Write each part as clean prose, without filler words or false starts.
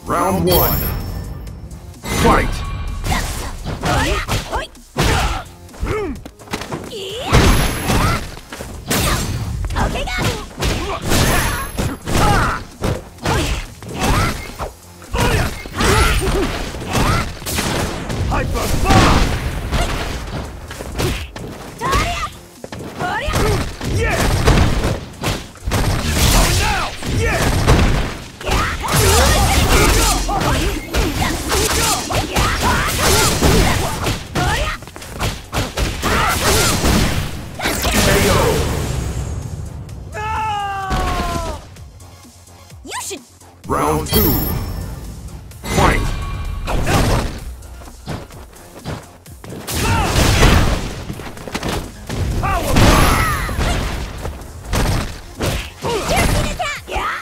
Round one. Fight! Okay, got it! Hyper Bomb! Yeah! Oh, now! Yeah! KO! You should... Round two. Fight! Power Jerking attack! Yeah!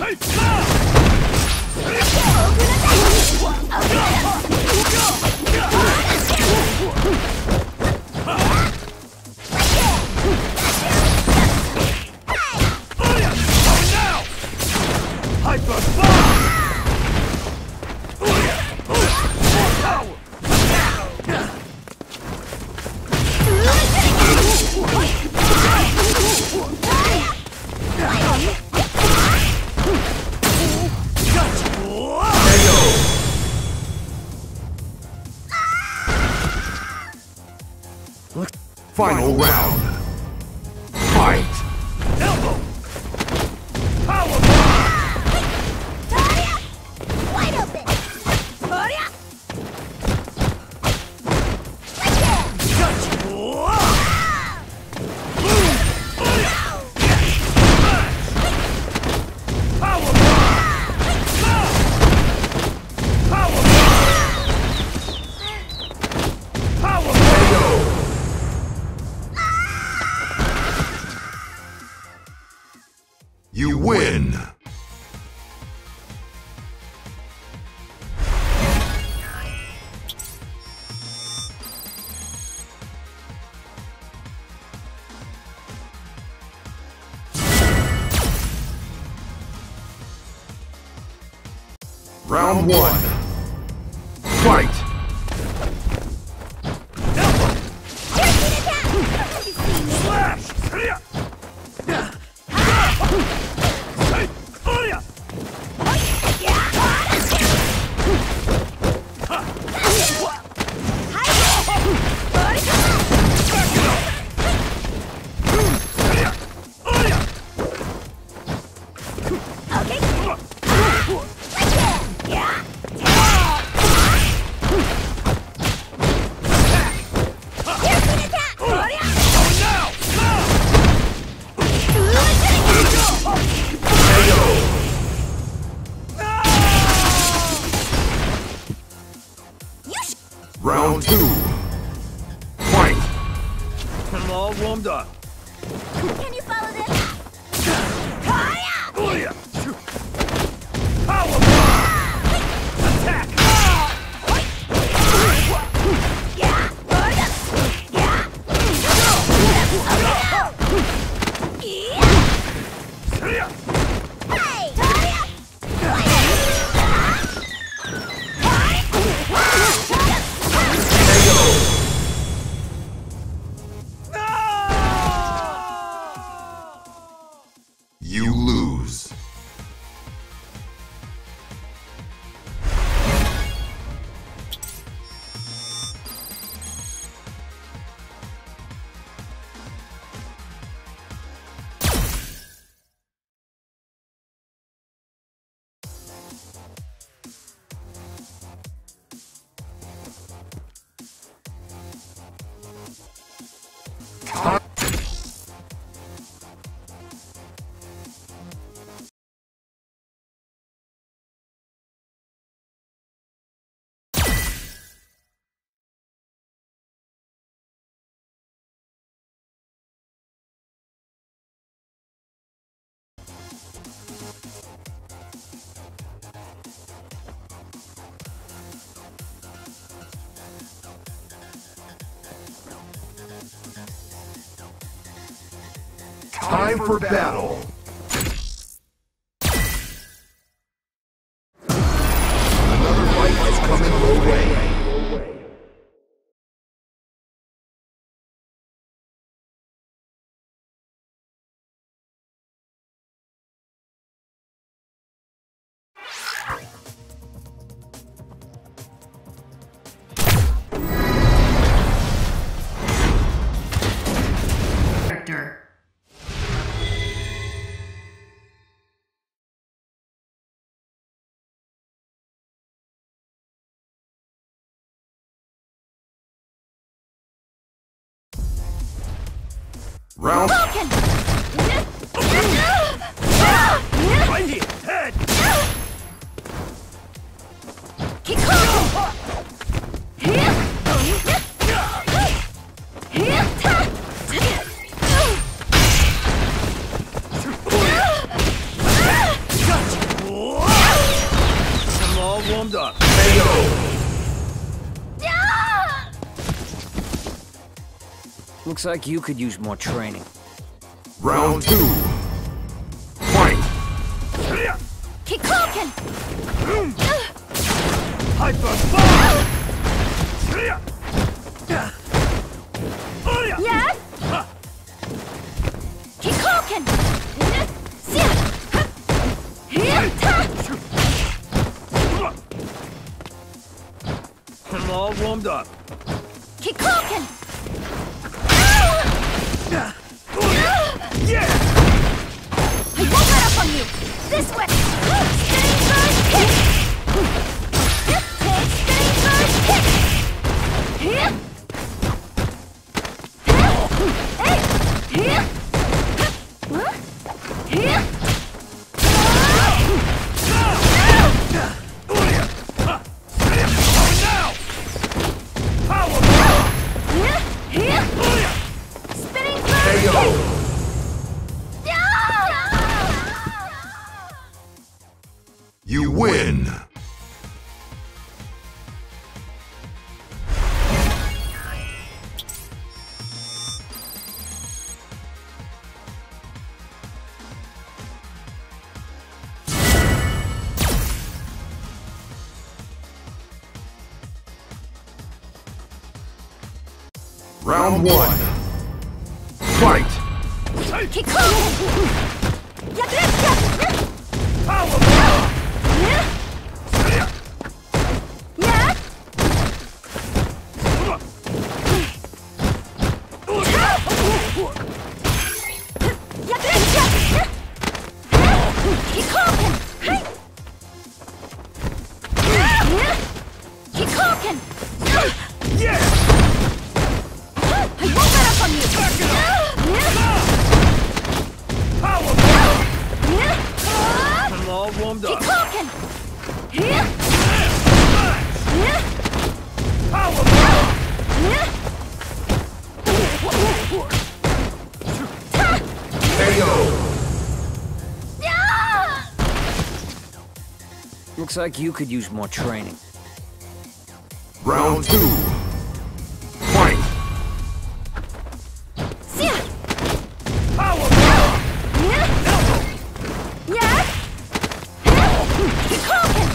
Hyper Bomb! Final round. Fight! Elbow! Power Bomb! Wide open! Power Bomb! Power Bomb! Power Bomb! You win! Round one. Fight! Slash! Round two. Fight! I'm all warmed up. Can you follow this? Power Bomb! Attack! You lose. Time for battle. Round. Broken! Right here. Head. Keep going! I'm all warmed up. Looks like you could use more training. Round 2. Fight. Keep cooking! Hyper bomb. Yes? Keep cooking! I'm all warmed up. Keep cooking! Yeah. I won't let up on you! This way! Spinning bird kick! Take spinning bird kick! Here! Hey! Here! Huh? Here! Here! Spinning bird kick! You win. Round 1. Fight. Keep cooking! Power. Yes? Keep cooking! Keep cooking! Yeah. I won't let up on you! Power. Yeah? I'm all warmed Keep up. cooking! Yeah? Yeah? Power. Yeah? KO. Looks like you could use more training. Round 2. Fight. Power. Yeah? Yeah? Keep cooking!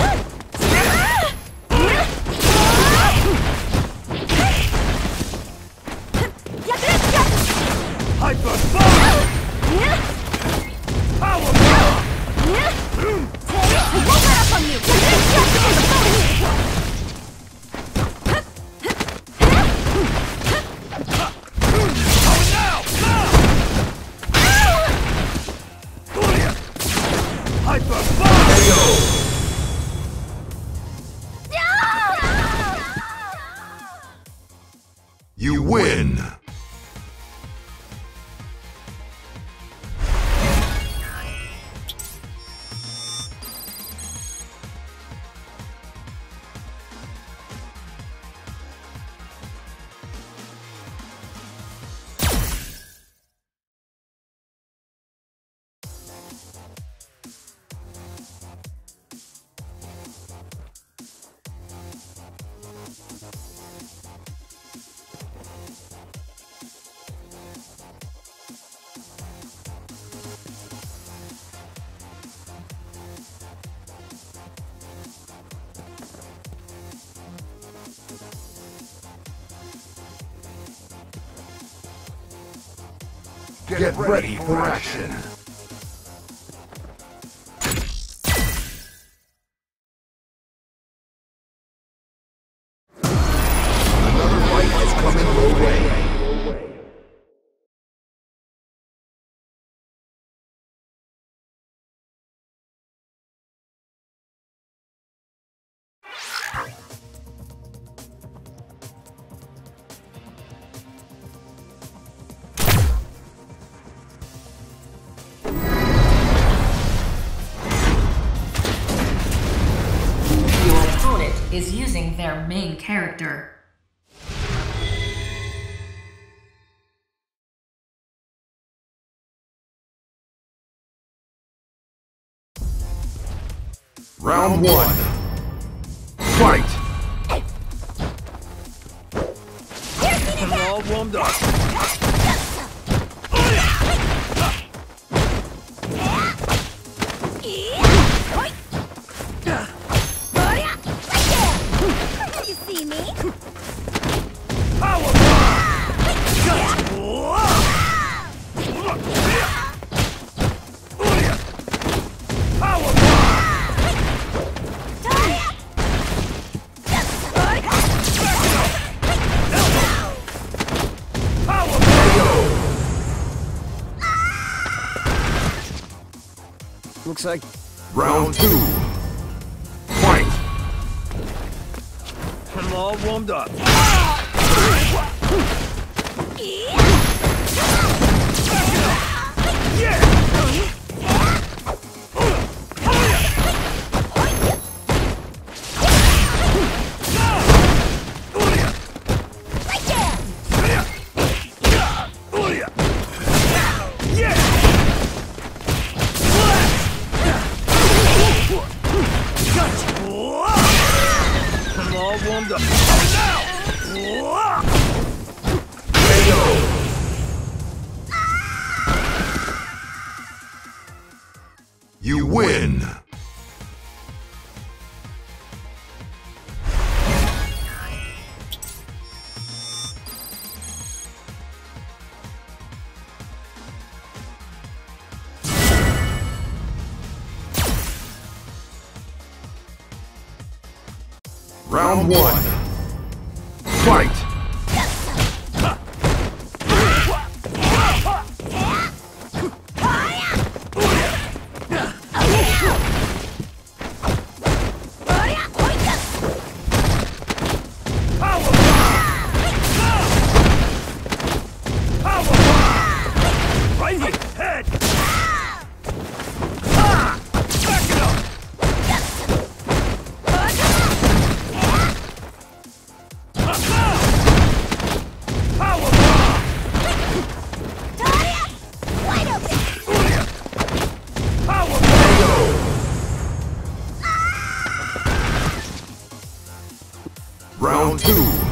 Hyper bomb. Yeah? Power. Yeah? I won't let up on you! Now. Hyper bomb. You win. Get ready for action. Another fight is coming your way. is using their main character. Round 1. Fight! I'm all warmed up. You see me? Power Looks like Round 2. Fight! I'm all warmed up. I'm all warmed up. You win! Round 1. Fight! Round 2.